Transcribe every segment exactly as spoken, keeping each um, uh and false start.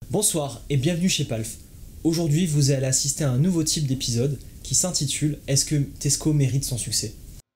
Bonsoir et bienvenue chez Palf. Aujourd'hui, vous allez assister à un nouveau type d'épisode qui s'intitule « Est-ce que Tesco mérite son succès ?»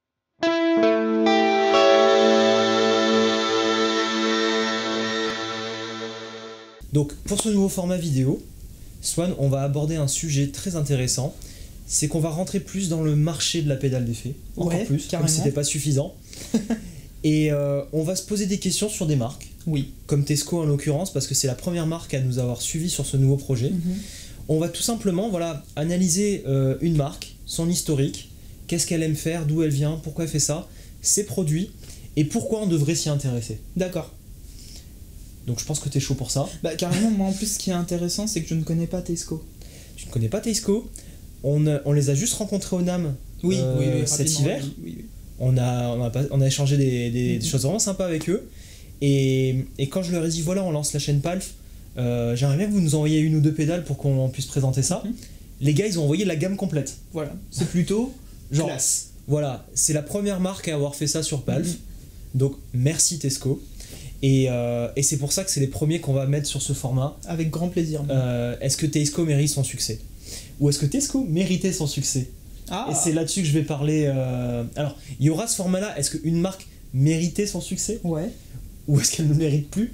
Donc, pour ce nouveau format vidéo, Swan, on va aborder un sujet très intéressant. C'est qu'on va rentrer plus dans le marché de la pédale d'effet, encore Ouais, plus, carrément. comme c'était pas suffisant. Et euh, on va se poser des questions sur des marques, Oui. comme Tesco en l'occurrence, parce que c'est la première marque à nous avoir suivis sur ce nouveau projet. Mhm. On va tout simplement voilà, analyser euh, une marque, son historique, qu'est-ce qu'elle aime faire, d'où elle vient, pourquoi elle fait ça, ses produits, et pourquoi on devrait s'y intéresser. D'accord. Donc je pense que t'es chaud pour ça. Bah carrément, moi en plus ce qui est intéressant c'est que je ne connais pas Tesco. Tu ne connais pas Tesco, on, a- on les a juste rencontrés au NAMM Oui, euh, oui, oui, cet rapidement, hiver. oui, oui, oui. On a, on a, pas- on a échangé des, des- des Mhm. choses vraiment sympas avec eux. Et, et quand je leur ai dit, voilà, on lance la chaîne Palf, euh, j'aimerais bien que vous nous envoyiez une ou deux pédales pour qu'on puisse présenter ça. Mhm. Les gars, ils ont envoyé la gamme complète. Voilà, c'est plutôt Genre, classe. voilà, c'est la première marque à avoir fait ça sur Palf. Mhm. Donc, merci Tesco. Et, euh, et c'est pour ça que c'est les premiers qu'on va mettre sur ce format. Avec grand plaisir. Euh, est-ce que Tesco mérite son succès? Ou est-ce que Tesco méritait son succès? Ah, Et c'est là-dessus que je vais parler. euh, Alors, il y aura ce format-là. Est-ce qu'une marque méritait son succès? ouais. Ou est-ce qu'elle ne le mérite plus?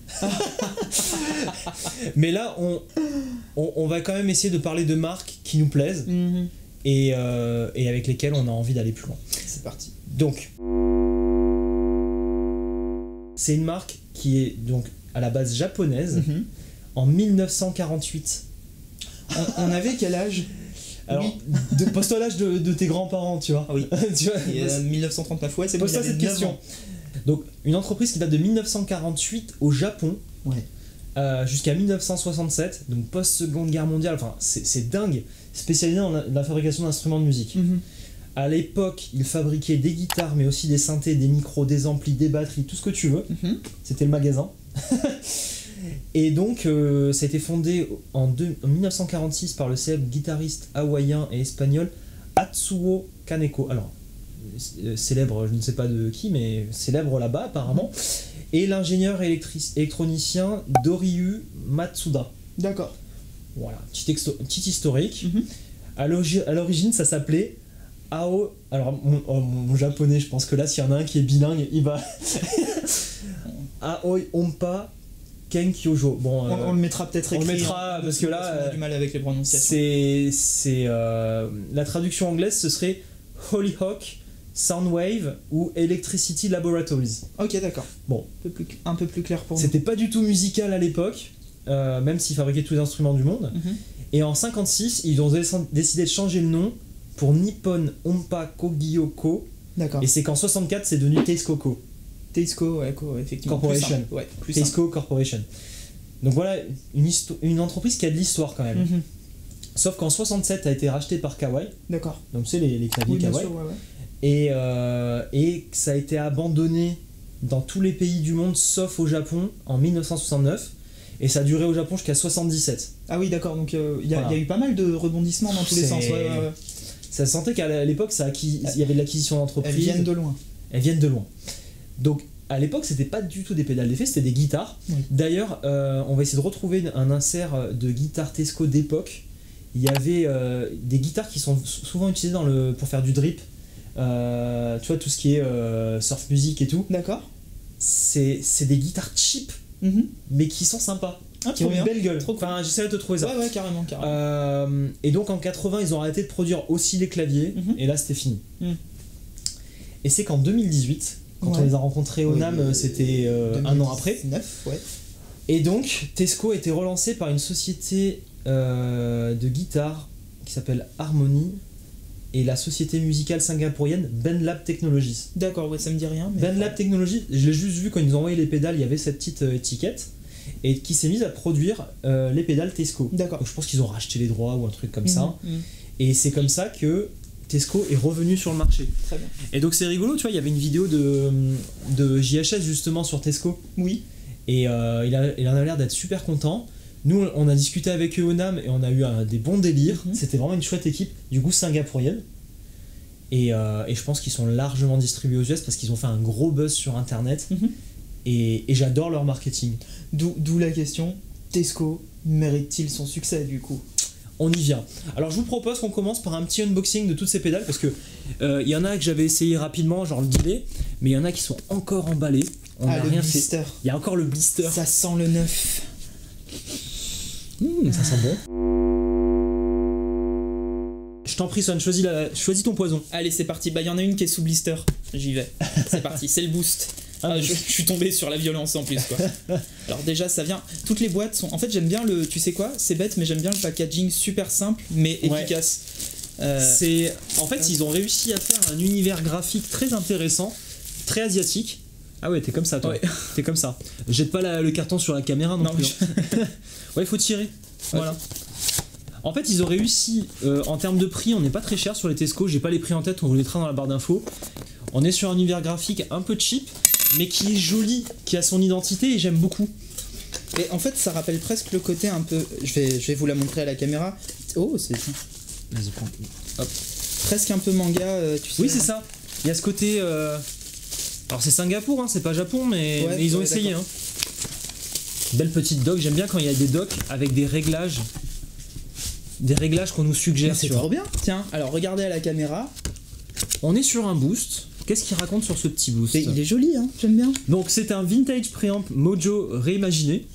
Mais là, on, on, on va quand même essayer de parler de marques qui nous plaisent Mhm. et, euh, et avec lesquelles on a envie d'aller plus loin. C'est parti. Donc, c'est une marque qui est donc à la base japonaise Mhm. en mille neuf cent quarante-huit. on, on avait quel âge? Alors, Oui. de, pose-toi l'âge de, de tes grands-parents, tu vois. Ah oui. Tu vois, Et, euh, mille neuf cent trente-neuf, ouais, c'est bon. pose-toi il avait cette neuf question. ans. Donc, une entreprise qui date de mille neuf cent quarante-huit au Japon Ouais. euh, jusqu'à mille neuf cent soixante-sept, donc post-seconde guerre mondiale, enfin, c'est, c'est dingue, spécialisée dans la, la fabrication d'instruments de musique. Mhm. À l'époque, ils fabriquaient des guitares, mais aussi des synthés, des micros, des amplis, des batteries, tout ce que tu veux. Mhm. C'était le magasin. Et donc, euh, ça a été fondé en, deux- en mille neuf cent quarante-six par le célèbre guitariste hawaïen et espagnol Atsuo Kaneko. Alors, euh, célèbre, je ne sais pas de qui, mais célèbre là-bas apparemment. Et l'ingénieur électric- électronicien Doryu Matsuda. D'accord. Voilà, petit, exto- petit historique. Mhm. À l'origi- à l'origine, ça s'appelait Ao. Alors, mon, oh, mon- mon japonais, je pense que là, s'il y en a un qui est bilingue, il va. Aoi Ompa Kenkyojo. Bon, On, euh, on le mettra peut-être on le écrit. mettra, hein, parce que là, on a euh, du mal avec les prononciations. c'est. c'est euh, la traduction anglaise, ce serait Hollyhock Soundwave ou Electricity Laboratories. Ok, d'accord. Bon. Un peu plus, un peu plus clair pour nous. C'était pas du tout musical à l'époque, euh, même s'ils fabriquaient tous les instruments du monde. Mhm. Et en cinquante-six, ils ont dé- décidé de changer le nom pour Nippon Ompa Kogyoko. D'accord. Et c'est qu'en soixante-quatre, c'est devenu Teisco Tesco, ouais, co- effectivement. Corporation. Plus simple. Ouais, plus simple. Teisco Corporation. Donc voilà, une, histo- une entreprise qui a de l'histoire quand même. Mhm. Sauf qu'en soixante-sept, a été racheté par Kawai. D'accord. Donc tu sais, les, les claviers Oui, bien Kawai. sûr, ouais, ouais. Et, euh, et ça a été abandonné dans tous les pays du monde sauf au Japon en mille neuf cent soixante-neuf. Et ça a duré au Japon jusqu'à soixante-dix-sept. Ah oui, d'accord, donc il euh, y, a- Voilà. y a eu pas mal de rebondissements dans tous les C'est- sens. Ouais, ouais, ouais. Ça se sentait qu'à l'époque, ça acquis- il y avait de l'acquisition d'entreprises. Elles viennent de loin. Elles viennent de loin. Donc à l'époque, c'était pas du tout des pédales d'effet, c'était des guitares. Oui. D'ailleurs, euh, on va essayer de retrouver un insert de guitare Tesco d'époque. Il y avait euh, des guitares qui sont sou- souvent utilisées dans le, pour faire du drip. Euh, tu vois, tout ce qui est euh, surf music et tout. D'accord. C'est c'est des guitares cheap, Mhm. mais qui sont sympas. Ah, Qui trop ont une bien. belle gueule. Trop cool. Enfin, j'essaierai de te trouver ça. Ouais, ouais, carrément, carrément. Euh, et donc en quatre-vingts, ils ont arrêté de produire aussi les claviers, Mhm. et là c'était fini. Mhm. Et c'est qu'en deux mille dix-huit, quand Ouais. on les a rencontrés au Oui, NAMM, euh, c'était euh, un an après. neuf, ouais. Et donc Tesco a été relancé par une société euh, de guitare qui s'appelle Harmony et la société musicale singapourienne Benlab Technologies. D'accord, ouais, ça me dit rien. Mais... Benlab Technologies, je l'ai juste vu quand ils nous ont envoyé les pédales, il y avait cette petite euh, étiquette et qui s'est mise à produire euh, les pédales Tesco. D'accord. Donc je pense qu'ils ont racheté les droits ou un truc comme ça. Mhm, mhm. Et c'est comme ça que Tesco est revenu sur le marché. Très bien. Et donc c'est rigolo, tu vois, il y avait une vidéo de, de J H S justement sur Tesco. Oui. Et euh, il, a, il en a l'air d'être super content. Nous, on a discuté avec eux au NAMM et on a eu un, des bons délires. Mhm. C'était vraiment une chouette équipe, du coup singapourienne. Et, euh, et je pense qu'ils sont largement distribués aux U S parce qu'ils ont fait un gros buzz sur internet. Mhm. Et, et j'adore leur marketing. D'où d'où la question, Tesco mérite-t-il son succès du coup? On y vient. Alors je vous propose qu'on commence par un petit unboxing de toutes ces pédales parce que il euh, y en a que j'avais essayé rapidement, genre le delay, mais il y en a qui sont encore emballés. On ah, n'a le rien blister. fait. Il y a encore le blister. Ça sent le neuf. Mmh, ça sent bon. Je t'en prie, Son, choisis, la... choisis ton poison. Allez, c'est parti. Bah, il y en a une qui est sous blister. J'y vais. C'est parti, c'est le boost. Ah, je, je suis tombé sur la violence en plus, quoi. Alors déjà, ça vient... Toutes les boîtes sont... En fait, j'aime bien le... Tu sais quoi? C'est bête, mais j'aime bien le packaging super simple, mais Ouais. efficace. Euh... C'est... En fait, ils ont réussi à faire un univers graphique très intéressant, très asiatique. Ah ouais, t'es comme ça, toi. Ouais. T'es comme ça. Jette pas la- le carton sur la caméra non, Non, plus. je- hein. Ouais, il faut tirer. Voilà. En fait, ils ont réussi, euh, en termes de prix, on n'est pas très cher sur les Tesco, j'ai pas les prix en tête, on vous les mettra dans la barre d'infos. On est sur un univers graphique un peu cheap, mais qui est joli, qui a son identité et j'aime beaucoup. Et en fait, ça rappelle presque le côté un peu... Je vais, je vais vous la montrer à la caméra. Oh, c'est... Vas-y, prends. Hop. Presque un peu manga, euh, tu sais. Oui, c'est ça. Il y a ce côté... euh, Alors c'est Singapour, hein, c'est pas Japon, mais, Ouais, mais ils ont ouais, essayé. d'accord. Hein. Belle petite dock, j'aime bien quand il y a des docks avec des réglages. Des réglages qu'on nous Mais suggère. c'est tu vois. trop bien. Tiens, alors regardez à la caméra. On est sur un boost. Qu'est-ce qu'il raconte sur ce petit boost? Et il est joli, hein, j'aime bien. Donc c'est un vintage préamp Mojo réimaginé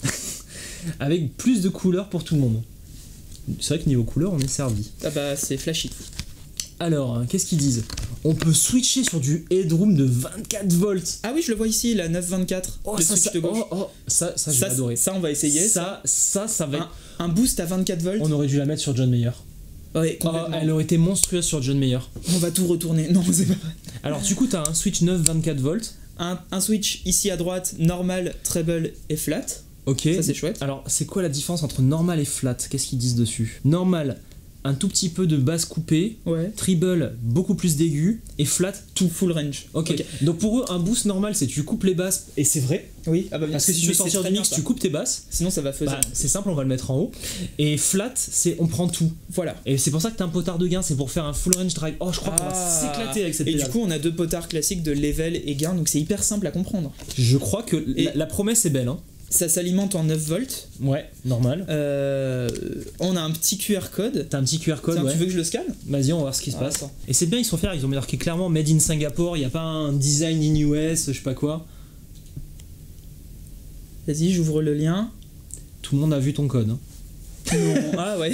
avec plus de couleurs pour tout le monde. C'est vrai que niveau couleur on est servi. Ah bah, c'est flashy. Alors hein, qu'est-ce qu'ils disent? On peut switcher sur du headroom de vingt-quatre volts. Ah oui, je le vois ici, la neuf vingt-quatre. Oh le ça, switch ça, de gauche. oh, oh, ça, ça, je vais ça, adorer. ça, on va essayer. Ça, ça, ça va être... Un, un boost à vingt-quatre volts. On aurait dû la mettre sur John Mayer. Ouais, Oh, complètement. elle aurait été monstrueuse sur John Mayer. On va tout retourner. Non, c'est pas vrai. Alors du coup t'as un switch neuf vingt-quatre volts. Un, un switch ici à droite, normal, treble et flat. Ok. Ça, c'est chouette. Alors c'est quoi la différence entre normal et flat? Qu'est-ce qu'ils disent dessus? Normal, un tout petit peu de basse coupée. Ouais. Treble, beaucoup plus d'aigus. Et flat, Tout full range. ok. Donc pour eux, un boost normal, c'est tu coupes les basses, et c'est vrai. Oui, ah bah bien Parce que si tu veux mais sortir c'est du très mix, bien, tu ça. coupes tes basses. Sinon, ça va faisable. Bah, c'est simple, on va le mettre en haut. Et flat, c'est on prend tout. Voilà. Et c'est pour ça que t'as un potard de gain, c'est pour faire un full range drive. Oh, je crois qu'on va Ah. s'éclater avec cette Et pédale. du coup, on a deux potards classiques de level et gain, donc c'est hyper simple à comprendre. Je crois que Et- la, la promesse est belle. Hein. Ça s'alimente en neuf volts. Ouais, normal. Euh, on a un petit Q R code. T'as un petit Q R code, Tiens, ouais. tu veux que je le scanne? Vas-y, on va voir ce qui se Ah, passe. attends. Et c'est bien, ils sont fiers, ils ont marqué clairement Made in Singapore, il n'y a pas un design in U S, je sais pas quoi. Vas-y, j'ouvre le lien. Tout le monde a vu ton code. Hein. Non. Ah ouais.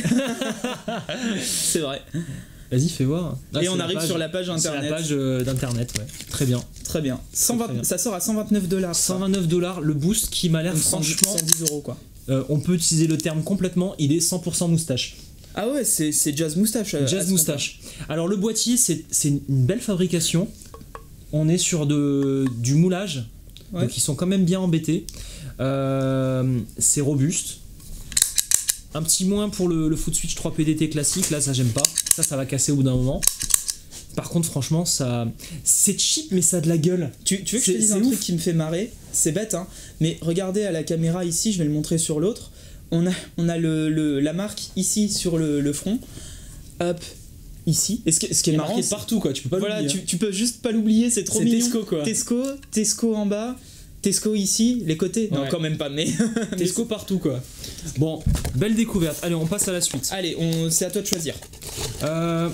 C'est vrai. Vas-y, fais voir. Ah, Et c'est on la arrive page- sur la page C'est internet. la page euh, d'internet, ouais. Très bien. Très bien. cent vingt très bien. Ça sort à cent vingt-neuf dollars. cent vingt-neuf dollars, le boost qui m'a l'air Donc cent dix franchement. cent dix euros quoi. euh, on peut utiliser le terme complètement, il est cent pour cent moustache. Ah ouais, c'est c'est Jazz Moustache. euh, à Jazz ce moustache. Alors le boîtier, c'est c'est une belle fabrication. On est sur de, du moulage, Ouais. donc ils sont quand même bien embêtés. Euh, c'est robuste. Un petit moins pour le, le foot switch trois P D T classique, là ça j'aime pas. Ça, ça va casser au bout d'un moment. Par contre, franchement, ça, c'est cheap, mais ça a de la gueule. Tu, tu veux que je C'est- te dise c'est un ouf. truc qui me fait marrer? C'est bête, hein. Mais regardez à la caméra ici, je vais le montrer sur l'autre. On a, on a le, le- la marque ici sur le, le front. Hop, ici. Et ce qui, ce qui est Il est marrant, marqué c'est- partout, quoi. Tu peux pas voilà, l'oublier, tu, tu peux juste pas l'oublier, c'est trop C'est mignon. Tesco, quoi. Tesco, Tesco en bas, Tesco ici, les côtés. Non, Ouais. quand même pas, mais. hein. Tesco partout, quoi. Bon, belle découverte. Allez, on passe à la suite. Allez, on, c'est à toi de choisir. Euh,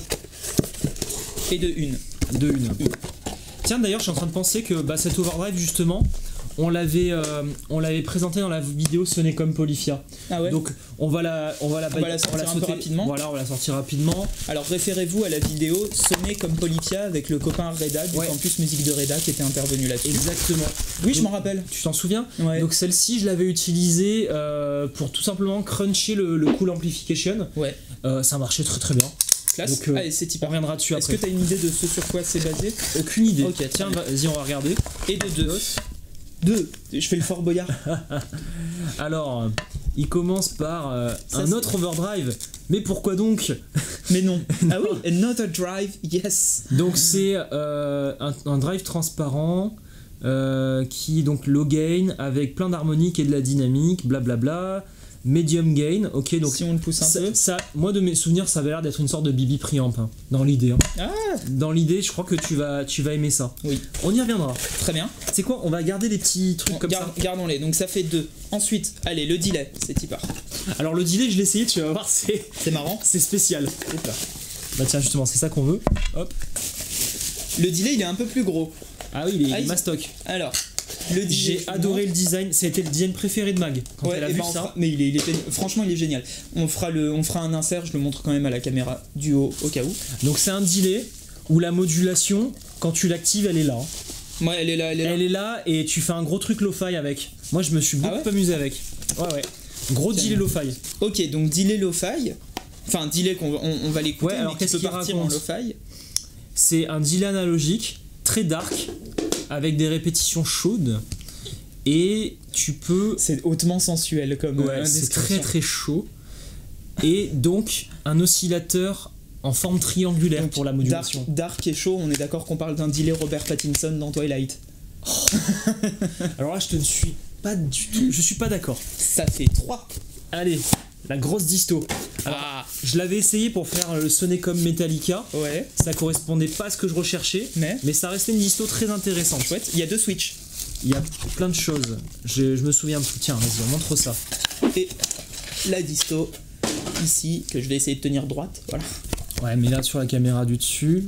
Et de une. de une. Tiens, d'ailleurs, je suis en train de penser que bah, cet overdrive, justement, on l'avait, euh, on l'avait présenté dans la vidéo Sonner comme Polyphia. Ah ouais. Donc, on va la, on va la, On va la sortir un peu sauter. rapidement. Voilà, on va la sortir rapidement. Alors référez-vous à la vidéo Sonner comme Polyphia avec le copain Reda du Ouais. campus musique de Reda qui était intervenu là-dessus. Exactement. Oui, je Donc, m'en rappelle. Tu t'en souviens? Ouais. Donc celle-ci, je l'avais utilisée euh, pour tout simplement cruncher le, le cool amplification. Ouais. Euh, ça marchait très très bien. Classe. Donc, euh, Allez, c'est On type. reviendra dessus Est-ce après. que tu as une idée de ce sur quoi c'est basé? Aucune idée. Ok, Tiens, très vas-y, on va regarder. Et de deux. Deux. Je fais le Fort Boyard. Alors, euh, il commence par euh, Ça, un c'est- autre overdrive. Mais pourquoi donc? Mais non. Ah oui, another drive, yes. Donc c'est euh, un, un drive transparent euh, qui est donc low gain avec plein d'harmoniques et de la dynamique, blablabla. medium gain. Ok, donc si on le pousse un ça, peu. ça, moi de mes souvenirs, ça avait l'air d'être une sorte de B B preamp hein, dans l'idée. Hein. Ah, Dans l'idée, je crois que tu vas, tu vas aimer ça. oui, On y reviendra. très bien. C'est quoi? On va garder les petits trucs Bon, comme garde- ça. Gardons-les, donc ça fait deux. Ensuite, allez, le delay, c'est y part. Alors le delay, je l'ai essayé, tu vas voir, c'est, C'est marrant. c'est spécial. Hop là. Bah tiens, justement, c'est ça qu'on veut. Hop. Le delay, il est un peu plus gros. Ah oui, il est, Ah, il est ils- mastoc. Alors, le delay. J'ai adoré le design. Ça a été le design préféré de Mag quand Ouais, elle a eh vu ben, on ça. fera- mais il est, il est génial. Franchement, il est génial. On fera, le, on fera un insert, je le montre quand même à la caméra du haut au cas où. Donc c'est un delay où la modulation, quand tu l'actives, elle est là. Ouais, elle est là, elle est là. Elle est là et tu fais un gros truc lo-fi avec. Moi, je me suis beaucoup Ah ouais amusé avec. Ouais, ouais. Gros Tiens. delay lo-fi. Ok, donc delay lo-fi. Enfin, delay qu'on va- on, on va l'écouter, Ouais, alors mais qui qu'est-ce peut qu'il partir en raconte lo-fi. C'est un delay analogique, très dark, avec des répétitions chaudes. Et tu peux. C'est hautement sensuel comme euh, Ouais, c'est description. très très chaud. Et donc, un oscillateur en forme triangulaire Donc, pour la dark, modulation. dark et chaud, on est d'accord qu'on parle d'un delay Robert Pattinson dans Twilight. Alors là, je te ne suis pas du tout. Je suis pas d'accord. Ça fait trois. Allez, la grosse disto. Alors, Ah, je l'avais essayé pour faire le Sonecom Metallica. ouais, Ça correspondait pas à ce que je recherchais. mais Mais ça restait une disto très intéressante. chouette. Il y a deux switches. Il y a plein de choses. Je, je me souviens plus. Tiens, vas-y, on montre ça. Et la disto ici, que je vais essayer de tenir droite. Voilà. Ouais, mais là, sur la caméra du dessus.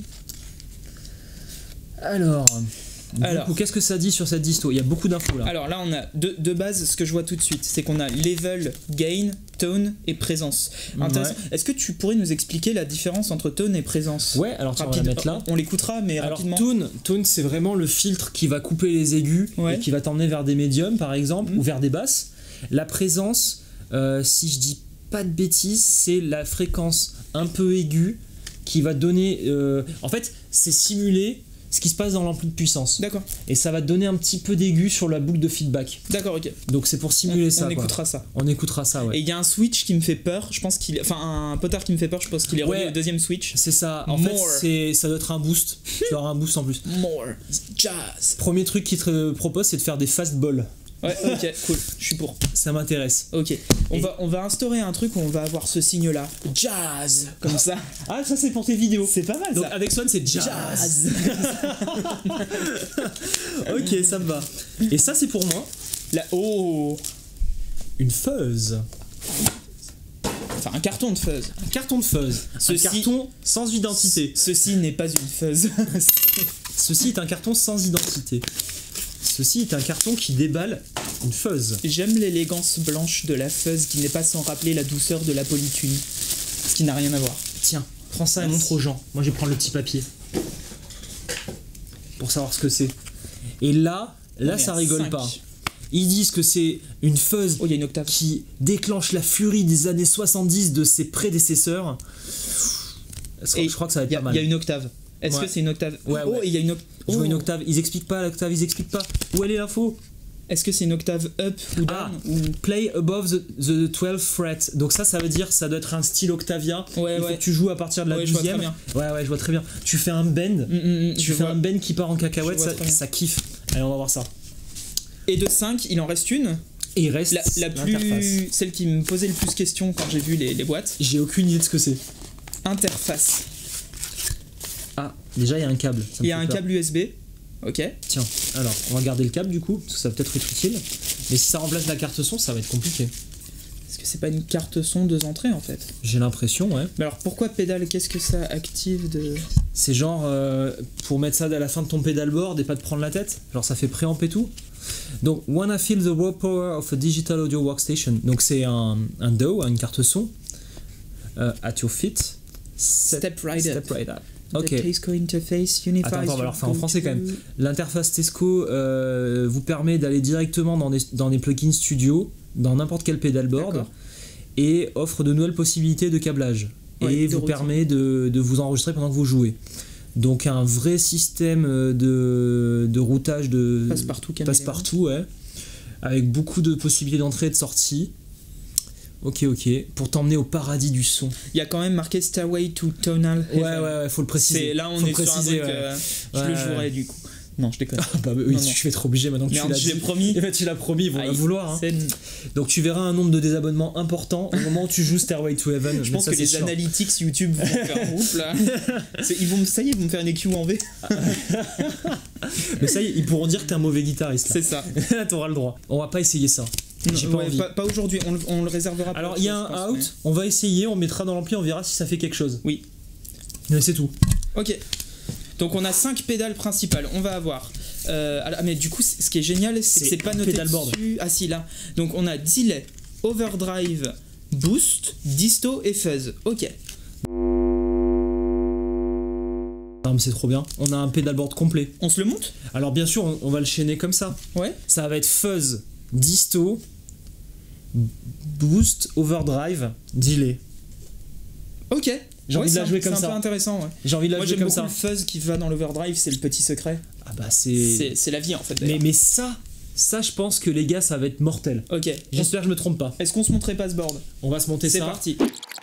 Alors. Alors. Du coup, qu'est-ce que ça dit sur cette disto? Il y a beaucoup d'infos là. Alors là, on a de, de base, ce que je vois tout de suite, c'est qu'on a level, gain, tone et présence. Intéressant. Ouais. Est-ce que tu pourrais nous expliquer la différence entre tone et présence? Ouais, alors tiens, on va la Rapide. mettre là. On l'écoutera, mais Alors, rapidement. tone, tone c'est vraiment le filtre qui va couper les aigus Ouais. et qui va t'emmener vers des médiums, par exemple, Mhm. ou vers des basses. La présence, euh, si je dis pas de bêtises, c'est la fréquence un peu aiguë qui va donner. euh, En fait, c'est simuler ce qui se passe dans l'ampli de puissance. D'accord, Et ça va te donner un petit peu d'aigu sur la boucle de feedback. d'accord, ok. Donc c'est pour On, simuler on ça. quoi. écoutera ça. On écoutera ça, ouais. Et il y a un switch qui me fait peur, je pense qu'il. Enfin, un potard qui me fait peur, je pense qu'il est relié Ouais. au deuxième switch. C'est ça. En More. fait, c'est ça doit être un boost. Tu auras un boost en plus. More jazz. Premier truc qu'il te propose, c'est de faire des fastballs. Ouais, ok, cool, je suis pour. Ça m'intéresse. Ok, on, Et- va, on va instaurer un truc où on va avoir ce signe-là. Jazz. Comme ça. Ah, ça c'est pour tes vidéos. C'est pas mal Donc ça. avec Swan, c'est jazz. Jazz. Ok, ça me va. Et ça, c'est pour moi La... Oh. une fuzz. Enfin, un carton de fuzz. Un carton de fuzz. Ceci- Un carton sans identité. Ceci n'est pas une fuzz. Ceci est un carton sans identité. Ceci est un carton qui déballe une fuzz. J'aime l'élégance blanche de la fuzz qui n'est pas sans rappeler la douceur de la polythune. Ce qui n'a rien à voir. Tiens, prends ça et Merci. montre aux gens. Moi, je vais prendre le petit papier. Pour savoir ce que c'est. Et là, là, On est ça à rigole cinq. pas. Ils disent que c'est une fuzz Oh, il y a une octave. qui déclenche la furie des années soixante-dix de ses prédécesseurs. Je Et je crois que ça va être Il y, a- pas mal. il y a une octave. Est-ce Ouais. que c'est une octave? Ouais, Oh, ouais. et il y a une octave. Je vois une octave. Ils expliquent pas l'octave, ils expliquent pas. Où elle est l'info? Est-ce que c'est une octave up ou down Ah, ou... play above the, the twelfth fret. Donc ça, ça veut dire ça doit être un style Octavia. Ouais, Il faut ouais. que tu joues à partir de la Ouais, je vois douzième. très bien. Ouais, ouais, je vois très bien. Tu fais un bend. Mm, mm, mm, Tu je fais vois. un bend qui part en cacahuète, Je vois ça, très bien. ça kiffe. Allez, on va voir ça. Et de cinq, il en reste une. Et il reste La, la l'interface. plus... Celle qui me posait le plus question quand j'ai vu les, les boîtes. J'ai aucune idée de ce que c'est. Interface. Ah, déjà il y a un câble. ça me Il y a fait un peur. câble U S B. Ok. Tiens, alors on va garder le câble du coup, parce que ça va peut-être être utile. Mais si ça remplace la carte son, ça va être compliqué. Est-ce que c'est pas une carte son deux entrées en fait? J'ai l'impression, ouais. Mais alors pourquoi pédale? Qu'est-ce que ça active de... C'est genre euh, pour mettre ça à la fin de ton pedalboard et pas te prendre la tête. Genre ça fait préamp et tout. Donc, wanna feel the raw power of a digital audio workstation. Donc c'est un, un D A W, une carte son. Euh, at your feet. Step right up. Step right up. The Ok. Tesco interface unifies Attends, attends, on va your leur faire en français quand même. go-to- L'interface Tesco euh, vous permet d'aller directement dans des, dans des plugins studio, dans n'importe quel pedalboard, D'accord. et offre de nouvelles possibilités de câblage. Ouais, et de vous routing. permet de, de vous enregistrer pendant que vous jouez. Donc un vrai système de, de routage de Passe-partout, caméléon. passe-partout, ouais, avec beaucoup de possibilités d'entrée et de sortie. Ok, ok. Pour t'emmener au paradis du son. Il y a quand même marqué Stairway to Tonal Ouais, Heaven. ouais, ouais, faut le préciser. C'est là on Faut est le sur un préciser, truc, ouais. euh, je Ouais, le ouais. jouerai du coup. Non, je déconne. Ah bah oui, Non, je non. vais être obligé maintenant que Merde, tu l'as je l'ai dit. promis. Et ben tu l'as promis, ils vont Ah, la vouloir. Hein. c'est- Donc tu verras un nombre de désabonnements important au moment où tu joues Stairway to Heaven. Je mais pense ça, que c'est les sûr. analytics YouTube vont faire ouf là. C'est- Ils vont, me- ça y est, ils vont me faire une E Q en V. Mais ça y est, ils pourront dire que t'es un mauvais guitariste. C'est ça. Là, t'auras le droit. On va pas essayer ça. J'ai pas Ouais, envie. pas, pas aujourd'hui, on, le- on le réservera pour Alors autre il y a chose, un je pense, out, mais- on va essayer, on mettra dans l'ampli, on verra si ça fait quelque chose. Oui. Mais c'est tout. Ok. Donc on a cinq pédales principales. On va avoir. euh, ah, mais du coup, c- ce qui est génial, c'est que C'est c'est pas un noté pédalboard. dessus. Ah si, là. Donc on a delay, overdrive, boost, disto et fuzz. Ok. Non, mais c'est trop bien. On a un pedalboard complet. On se le monte? Alors bien sûr, on, on va le chaîner comme ça. Ouais. Ça va être fuzz, disto, boost, overdrive, delay. Ok. J'ai envie de la c'est jouer un- comme C'est ça. un peu intéressant, ouais. J'ai envie de la Moi jouer j'aime comme beaucoup ça. le fuzz qui va dans l'overdrive, c'est le petit secret. Ah bah c'est. C'est c'est la vie en fait. Mais, d'ailleurs. mais ça, ça je pense que les gars, ça va être mortel. Ok. J'espère que je me trompe pas. Est-ce qu'on se montrait pas ce board? On va se monter C'est ça. parti.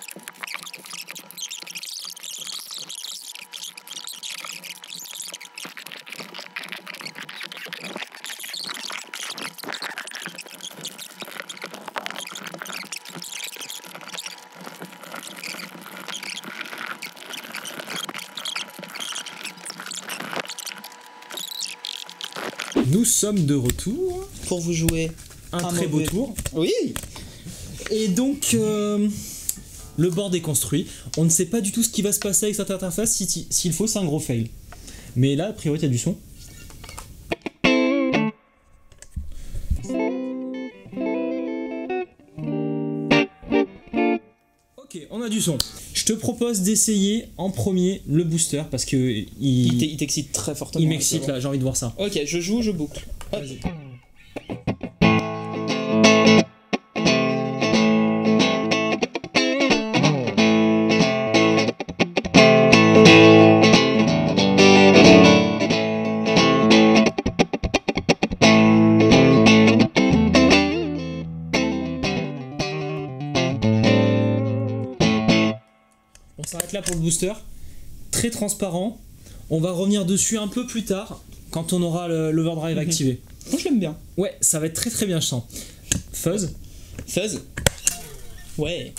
Nous sommes de retour. Pour vous jouer. Un, Un très mauvais. beau tour. Oui. Et donc, euh, le board est construit. On ne sait pas du tout ce qui va se passer avec cette interface. Si- si- S'il faut, c'est un gros fail. Mais là, a priori, il y a du son. Ok, on a du son. Je te propose d'essayer en premier le booster parce que Il il, t'e- il t'excite très fortement. il m'excite là, j'ai envie de voir ça. Ok, je joue, je boucle. Hop. On s'arrête là pour le booster. Très transparent. On va revenir dessus un peu plus tard quand on aura le- l'overdrive Mhm. activé. Moi je l'aime bien. Ouais, ça va être très très bien, je sens. Fuzz. Fuzz. Ouais.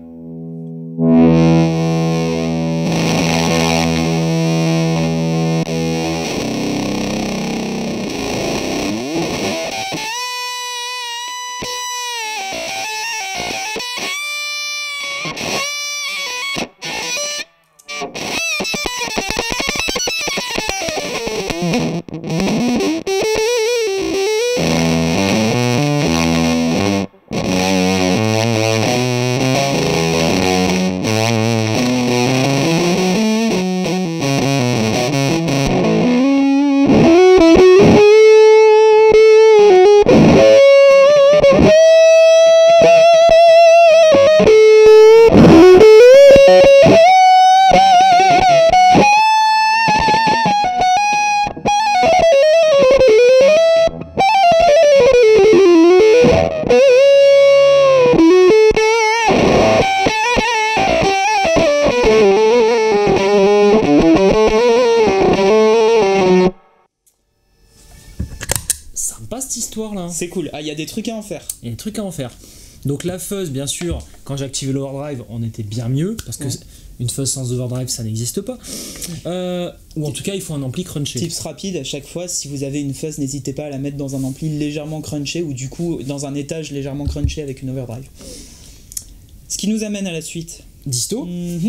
Sympa cette histoire là. C'est cool. Ah, il y a des trucs à en faire. Il y a des trucs à en faire. Donc la fuzz, bien sûr, quand j'ai activé l'overdrive, on était bien mieux parce que Ouais. une fuzz sans overdrive, ça n'existe pas. Euh, ou en tout cas, il faut un ampli crunché. Tips rapides, à chaque fois, si vous avez une fuzz, n'hésitez pas à la mettre dans un ampli légèrement crunché ou du coup dans un étage légèrement crunché avec une overdrive. Ce qui nous amène à la suite. Disto. Mhm.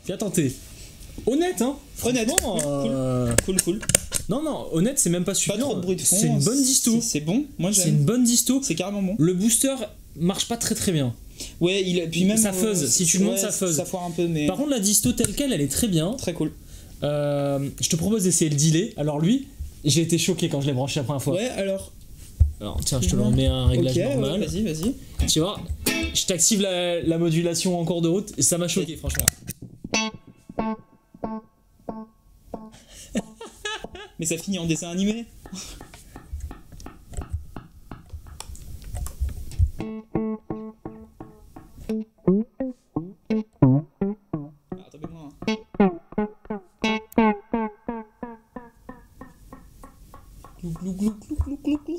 Bien tenté. Honnête, hein. Honnête. Franchement, Cool, euh, Cool, cool. Non, non, honnête, c'est même pas Pas suffisant. trop de bruit de fond. C'est une bonne disto. C'est c'est bon. Moi, C'est j'aime. une bonne disto. C'est carrément bon. Le booster marche pas très très bien. Ouais, il puis même Ça euh, fuzz, si tu le montes, ouais, ça fuzz. Ça foire un peu, mais Par contre, la disto telle quelle, elle est très bien. très cool. Euh, je te propose d'essayer le delay. Alors lui, j'ai été choqué quand je l'ai branché la première fois. Ouais, alors. Alors tiens, je te le remets à un réglage Ok, normal. ouais, vas-y, vas-y. Tu vois, je t'active la, la modulation en cours de route et ça m'a choqué, franchement. Mais ça finit en dessin animé. Ah, attendez moi. Glou glou glou glou glou glou glou.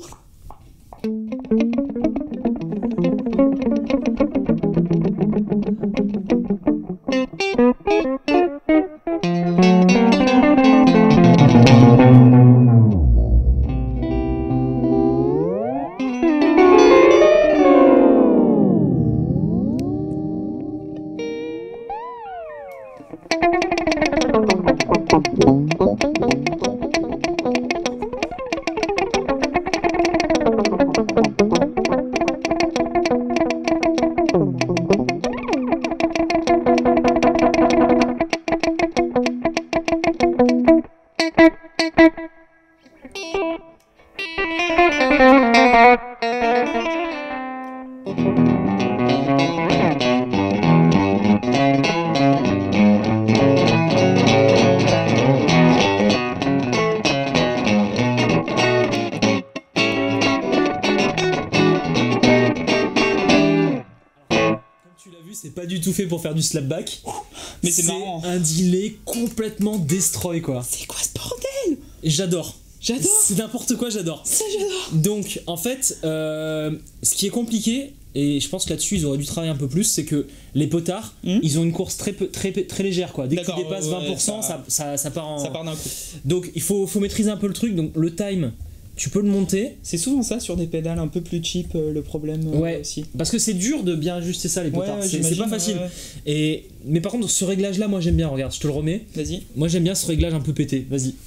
C'est pas du tout fait pour faire du slapback. Mais c'est marrant. un delay complètement destroy quoi. C'est quoi ce bordel? J'adore. J'adore. C'est n'importe quoi, j'adore. Ça, j'adore. Donc en fait, euh, ce qui est compliqué, et je pense que là-dessus ils auraient dû travailler un peu plus, c'est que les potards, Hmm. ils ont une course très, peu- très, très légère quoi. Dès qu'ils D'accord, dépassent ouais, vingt pour cent, ça- ça, ça, ça part en. Ça part d'un coup. Donc il faut, faut maîtriser un peu le truc. Donc le time, tu peux le monter. C'est souvent ça sur des pédales un peu plus cheap, euh, le problème euh, Ouais. aussi. Parce que c'est dur de bien ajuster ça les Ouais, potards. ouais, c'est c'est j'imagine, pas facile. ouais, ouais. Et, mais par contre, ce réglage là, moi j'aime bien. Regarde, je te le remets. Vas-y. Moi j'aime bien ce réglage un peu pété. Vas-y.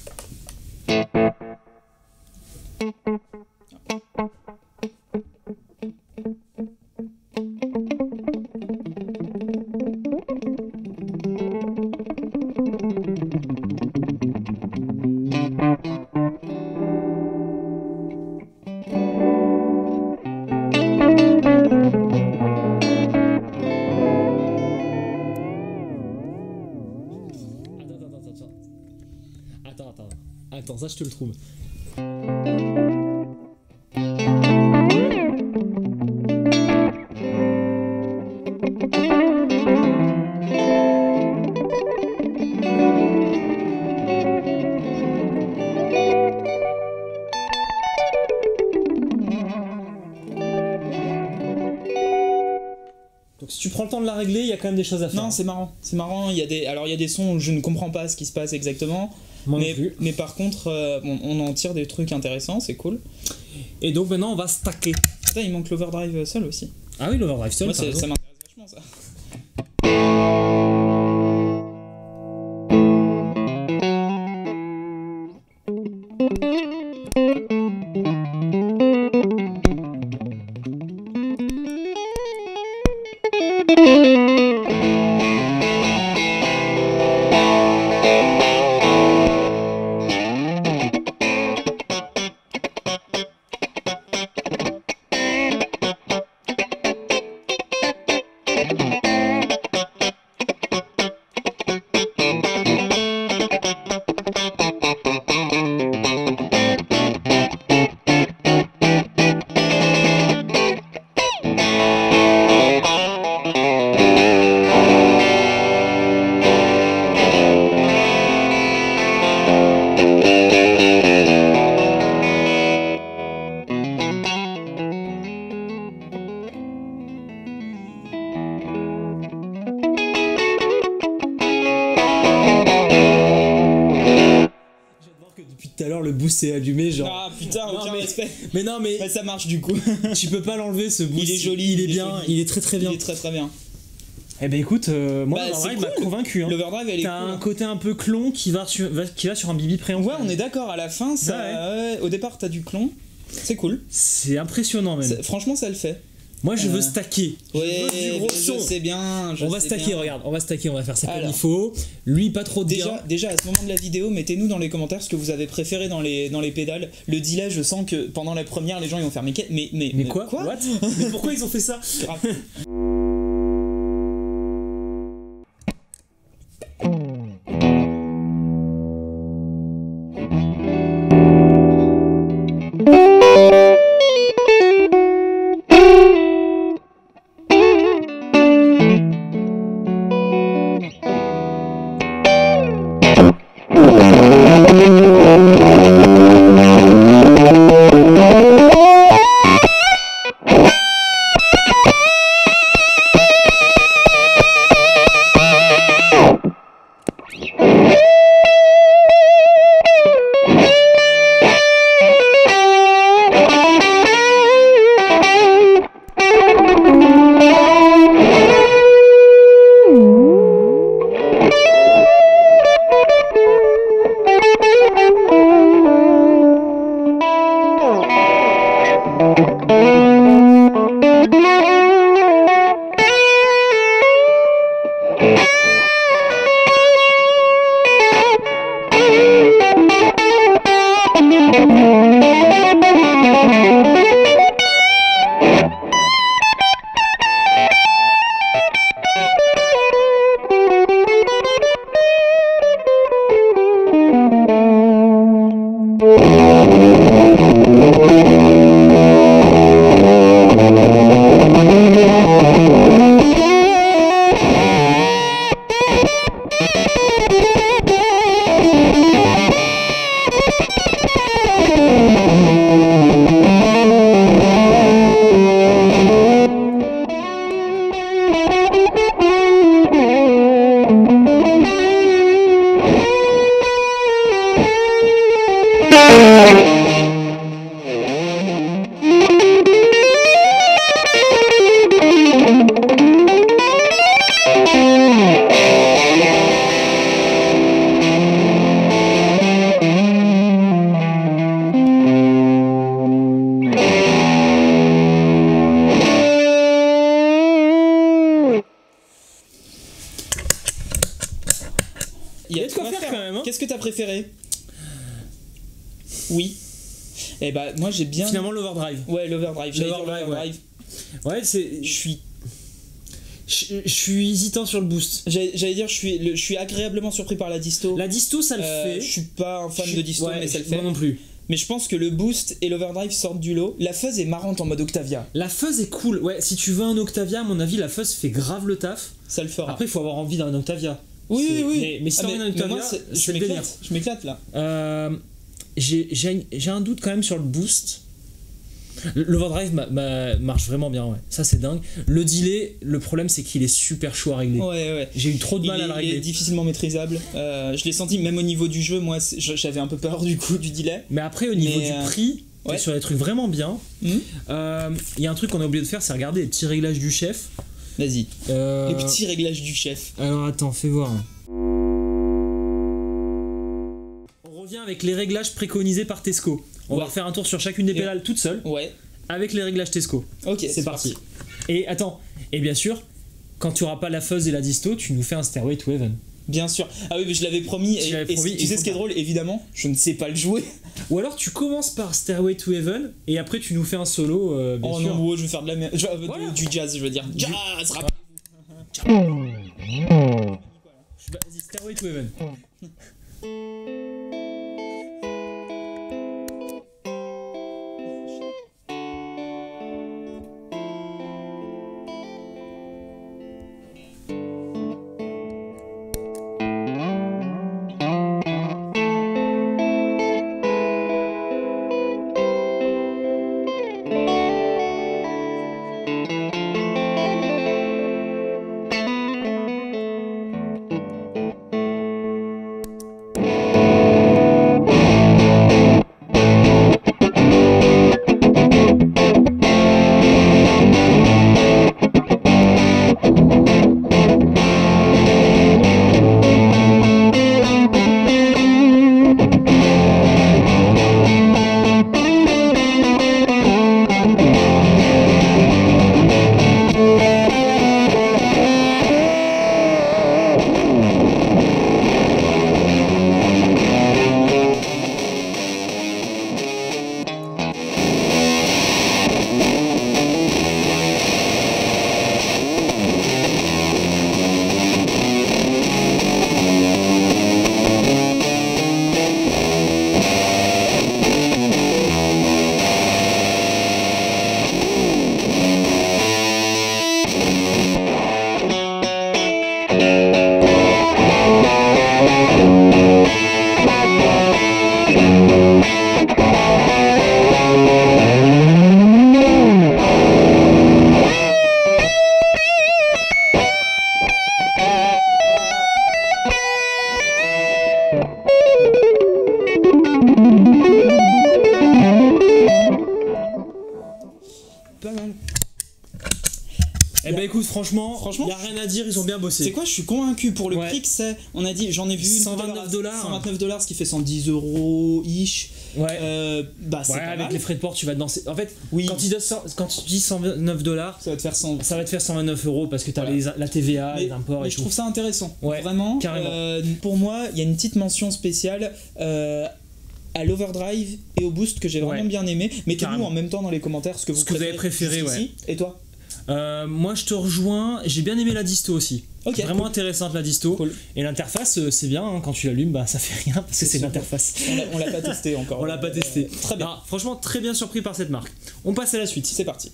Attends, attends. Attends, ça je te le trouve. Donc si tu prends le temps de la régler, il y a quand même des choses à faire. Non, c'est marrant. C'est marrant. Il y a des. Alors il y a des sons où je ne comprends pas ce qui se passe exactement. Moi non Mais, plus. mais par contre, euh, on, on en tire des trucs intéressants, c'est cool. Et donc maintenant on va stacker. Putain, il manque l'overdrive seul aussi. Ah oui, l'overdrive seul, Moi, t'as c'est- raison. ça m'intéresse vachement ça. J'adore que depuis tout à l'heure le boost est allumé, genre. Ah putain, Non, aucun mais- respect. Mais non, mais Ouais, ça marche du coup. tu peux pas l'enlever ce boost. Il est joli, il est il est bien, joli. il est très très bien. Il est très très bien. Eh ben écoute, euh, moi, Bah, l'Overdrive c'est m'a cool. convaincu. Hein. L'Overdrive, elle est T'as cool. un côté un peu clon qui va sur, va, qui va sur un bibi Ouais, préemptoire. on est d'accord, à la fin, ça, Ouais. ouais, au départ, t'as du clon. C'est cool. C'est impressionnant même. C'est- Franchement, ça le fait. Moi, je veux Euh, stacker. Je Ouais, veux du gros je son. sais bien. je On va sais stacker, bien. regarde, on va stacker, on va faire ça comme Alors. il faut. Lui, pas trop de Déjà, gain. déjà, à ce moment de la vidéo, mettez-nous dans les commentaires ce que vous avez préféré dans les, dans les pédales. Le delay, je sens que pendant la première, les gens ils vont faire mais, qu'est- mais, mais, Mais quoi, What Mais pourquoi ils ont fait ça? Grave. Il y a de quoi de quoi faire, quand même, hein. Qu'est-ce que t'as préféré? Oui. Eh bah, moi j'ai bien. Finalement, l'Overdrive. Ouais, l'Overdrive. J'allais dire L'Overdrive, l'Overdrive. Ouais, c'est. Je suis. Je je suis hésitant sur le boost. J'allais j'allais dire, je suis, le- je suis agréablement surpris par la disto. La disto, ça le Euh, fait. Je suis pas un fan Je- de disto, ouais, mais ça le moi fait. non plus. Mais je pense que le boost et l'overdrive sortent du lot. La fuzz est marrante en mode Octavia. La fuzz est cool. Ouais, si tu veux un Octavia, à mon avis, la fuzz fait grave le taf. Ça le fera. Après, il faut avoir envie d'un Octavia. oui, C'est- oui, oui. Mais, mais si Ah, t'as mais- envie d'un mais Octavia, moi, c'est- je c'est le délire. m'éclate. Je m'éclate là. Euh, j'ai j'ai- j'ai un doute quand même sur le boost. L'overdrive ma- ma- marche vraiment bien, ouais. Ça, c'est dingue. Le delay, le problème, c'est qu'il est super chaud à régler. Ouais, ouais. J'ai eu trop de Il mal est, à le il est régler. difficilement maîtrisable. Euh, je l'ai senti même au niveau du jeu. Moi, c'est- j'avais un peu peur du coup du delay. Mais après, au niveau Mais, du euh, prix, t'es ouais. sur des trucs vraiment bien. Hmm Euh, Il y a un truc qu'on a oublié de faire, c'est regarder les petits réglages du chef. Vas-y. Euh, Les petits réglages du chef. Alors attends, fais voir. On revient avec les réglages préconisés par Tesco. On Ouais. va refaire un tour sur chacune des Yeah. pédales toute seule Ouais. avec les réglages Tesco. Ok. C'est parti. Et attends, et bien sûr, quand tu auras pas la fuzz et la disto, tu nous fais un Stairway to Heaven. Bien sûr. Ah oui, mais je l'avais promis. Tu Et, l'avais et promis, tu il sais faut ce qui est pas. drôle, évidemment, je ne sais pas le jouer. Ou alors tu commences par Stairway to Heaven et après tu nous fais un solo, euh, bien Oh sûr. non, ouais, je vais faire de la merde. Je- euh, Voilà. Du jazz, je veux dire. Jazz, rap. Vas-y, Stairway to Heaven. bah écoute, franchement, Franchement, y a rien à dire, ils ont bien bossé. C'est quoi, je suis convaincu pour le Ouais. prix que c'est. On a dit, j'en ai vu une cent vingt-neuf dollars. cent vingt-neuf dollars, ce qui fait cent dix euros ish. Ouais. Euh, bah c'est Ouais, pas avec mal. les frais de port, tu vas danser. En fait, Oui. quand, tu donnes cent- quand tu dis cent vingt-neuf dollars, Ça va te faire cent. ça va te faire cent vingt-neuf euros parce que t'as Voilà. les, la T V A, Mais, les imports mais et je tout. trouve ça intéressant. Ouais, Vraiment. carrément. euh, pour moi, il y a une petite mention spéciale euh, à l'overdrive et au boost que j'ai vraiment Ouais. bien aimé. Mettez-nous Carrément. en même temps dans les commentaires ce que vous, Ce que vous avez préféré, jusqu'ici. Et toi? Euh, moi, je te rejoins. J'ai bien aimé la disto aussi. Ok, Vraiment cool. intéressante la disto. Cool. Et l'interface, euh, c'est bien. Hein, quand tu l'allumes, bah, ça fait rien parce que C'est c'est sûr. l'interface. On l'a- On l'a pas testé encore. On l'a pas testé. Euh, Très bien. Non, franchement, très bien surpris par cette marque. On passe à la suite. C'est parti.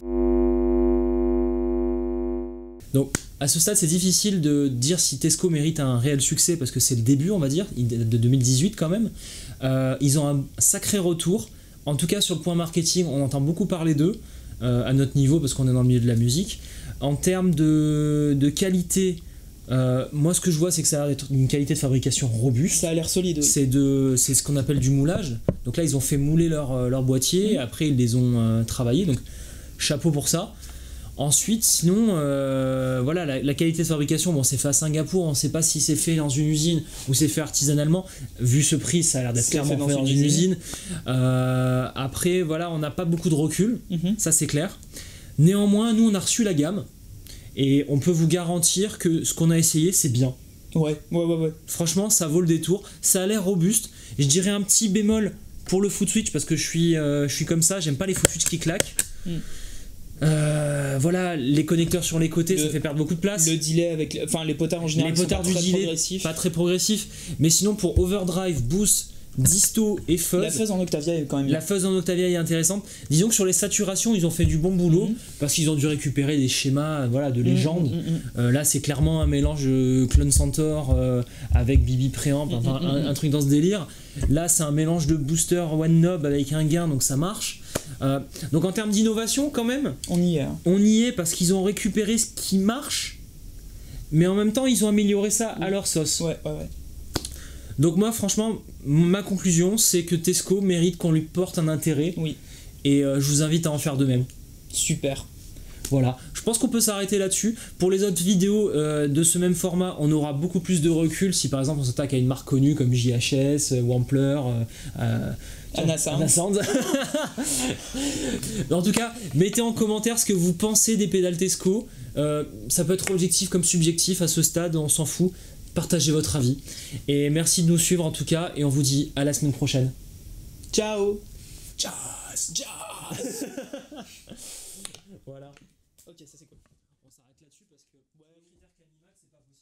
Donc, à ce stade, c'est difficile de dire si Tesco mérite un réel succès parce que c'est le début, on va dire, il date de deux mille dix-huit quand même. Euh, ils ont un sacré retour. En tout cas, sur le point marketing, on entend beaucoup parler d'eux euh, à notre niveau parce qu'on est dans le milieu de la musique. En termes de, de qualité, euh, moi, ce que je vois, c'est que ça a l'air d'être une qualité de fabrication robuste. Ça a l'air solide. Oui. C'est de, c'est ce qu'on appelle du moulage. Donc là, ils ont fait mouler leur, euh, leur boîtier. Mmh. Après, ils les ont euh, travaillés. Donc, chapeau pour ça. Ensuite, sinon, euh, voilà, la, la qualité de fabrication, bon, c'est fait à Singapour. On ne sait pas si c'est fait dans une usine ou c'est fait artisanalement. Vu ce prix, ça a l'air d'être C'est clairement fait fait dans dans, une une usine. usine. Euh, après, voilà, on n'a pas beaucoup de recul. Mhm. Ça, c'est clair. Néanmoins, nous, on a reçu la gamme. Et on peut vous garantir que ce qu'on a essayé, c'est bien. Ouais, ouais, ouais, ouais. Franchement, ça vaut le détour. Ça a l'air robuste. Je dirais un petit bémol pour le foot switch parce que je suis, euh, je suis comme ça. J'aime pas les foot switch qui claquent. Mm. Euh, voilà, les connecteurs sur les côtés, Le- ça fait perdre beaucoup de place. Le delay avec. Enfin, les potards en général. les sont potards pas du très delay, progressifs. pas très progressif. Mais sinon, pour overdrive, boost, disto et fuzz, La fuzz en Octavia est quand même bien. la fuzz en Octavia est intéressante. Disons que sur les saturations, ils ont fait du bon boulot Mhm. parce qu'ils ont dû récupérer des schémas, voilà, de légende. Mm, mm, mm, mm. Euh, là, c'est clairement un mélange euh, Clone Centaur euh, avec Bibi Préamp, enfin, Mm, mm, un, mm. un truc dans ce délire. Là, c'est un mélange de booster One Knob avec un gain, donc ça marche. Euh, donc en termes d'innovation, quand même, On y est. hein. on y est parce qu'ils ont récupéré ce qui marche, mais en même temps, ils ont amélioré ça à leur sauce. Ouais, ouais, ouais. Donc moi, franchement, ma conclusion, c'est que Tesco mérite qu'on lui porte un intérêt, Oui. et euh, je vous invite à en faire de même. Super. Voilà, je pense qu'on peut s'arrêter là-dessus. Pour les autres vidéos euh, de ce même format, on aura beaucoup plus de recul si par exemple on s'attaque à une marque connue comme J H S, euh, Wampler, euh, euh, Anasound. Anasound. En tout cas, mettez en commentaire ce que vous pensez des pédales Tesco. Euh, ça peut être objectif comme subjectif à ce stade, on s'en fout. Partagez votre avis. Et merci de nous suivre en tout cas, et on vous dit à la semaine prochaine. Ciao. Jazz, jazz. Voilà. Ok, ça c'est cool. On s'arrête là-dessus parce que...